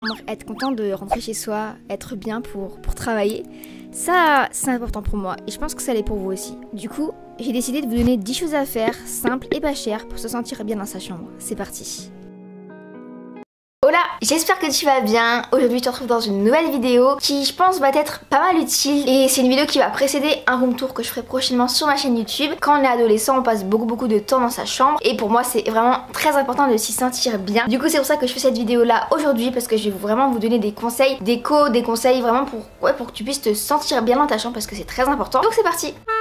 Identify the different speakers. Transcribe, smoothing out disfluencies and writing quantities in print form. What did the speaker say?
Speaker 1: chambre, être content de rentrer chez soi, être bien pour travailler, ça c'est important pour moi et je pense que ça l'est pour vous aussi. Du coup, j'ai décidé de vous donner 10 choses à faire, simples et pas chères pour se sentir bien dans sa chambre. C'est parti. Hola, j'espère que tu vas bien. Aujourd'hui je te retrouve dans une nouvelle vidéo qui je pense va être pas mal utile. Et c'est une vidéo qui va précéder un room tour que je ferai prochainement sur ma chaîne YouTube. Quand on est adolescent on passe beaucoup de temps dans sa chambre. Et pour moi c'est vraiment très important de s'y sentir bien. Du coup c'est pour ça que je fais cette vidéo là aujourd'hui. Parce que je vais vraiment vous donner des conseils, des conseils vraiment pour que tu puisses te sentir bien dans ta chambre. Parce que c'est très important. Donc c'est parti.